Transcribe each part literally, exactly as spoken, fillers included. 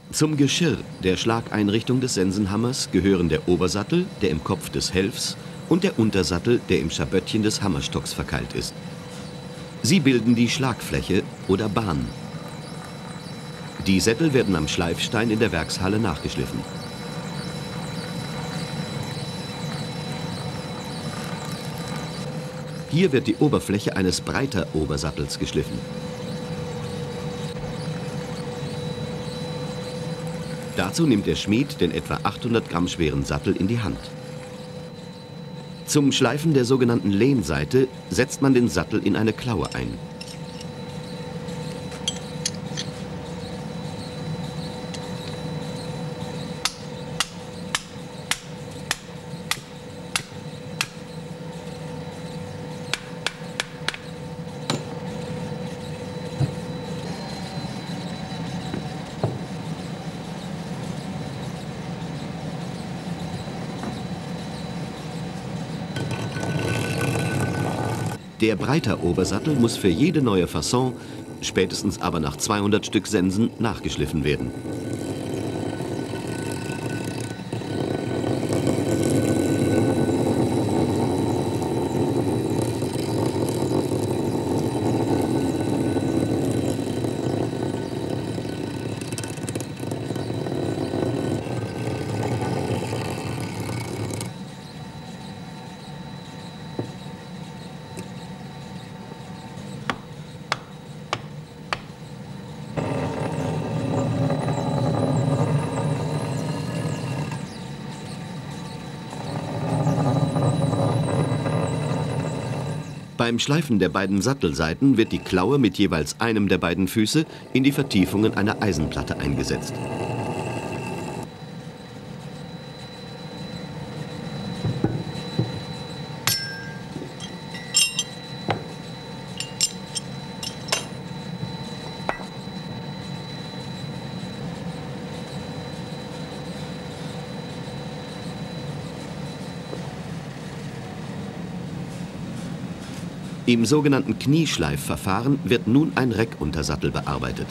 Zum Geschirr der Schlageinrichtung des Sensenhammers gehören der Obersattel, der im Kopf des Helfs, und der Untersattel, der im Schaböttchen des Hammerstocks verkeilt ist. Sie bilden die Schlagfläche oder Bahn. Die Sättel werden am Schleifstein in der Werkshalle nachgeschliffen. Hier wird die Oberfläche eines Breiter-Obersattels geschliffen. Dazu nimmt der Schmied den etwa achthundert Gramm schweren Sattel in die Hand. Zum Schleifen der sogenannten Lehnseite setzt man den Sattel in eine Klaue ein. Der Breiter-Obersattel muss für jede neue Fasson, spätestens aber nach zweihundert Stück Sensen, nachgeschliffen werden. Beim Schleifen der beiden Sattelseiten wird die Klaue mit jeweils einem der beiden Füße in die Vertiefungen einer Eisenplatte eingesetzt. Im sogenannten Knieschleifverfahren wird nun ein Reckuntersattel bearbeitet.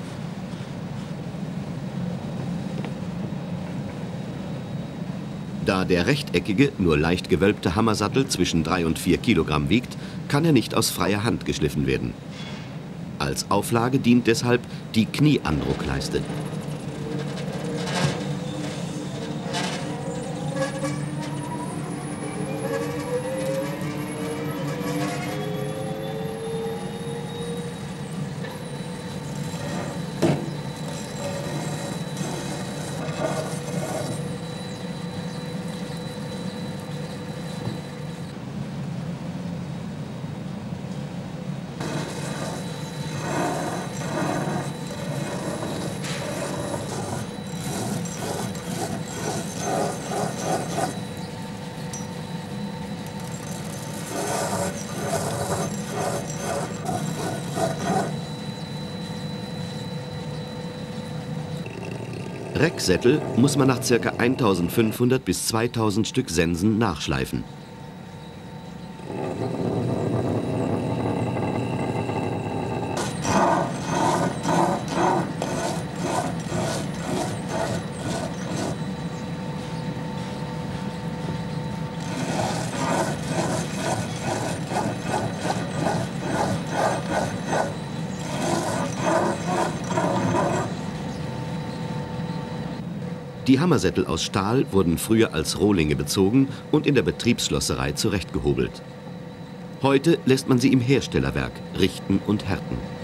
Da der rechteckige, nur leicht gewölbte Hammersattel zwischen drei und vier Kilogramm wiegt, kann er nicht aus freier Hand geschliffen werden. Als Auflage dient deshalb die Knieandruckleiste. Recksättel muss man nach ca. eintausendfünfhundert bis zweitausend Stück Sensen nachschleifen. Die Hammersättel aus Stahl wurden früher als Rohlinge bezogen und in der Betriebsschlosserei zurechtgehobelt. Heute lässt man sie im Herstellerwerk richten und härten.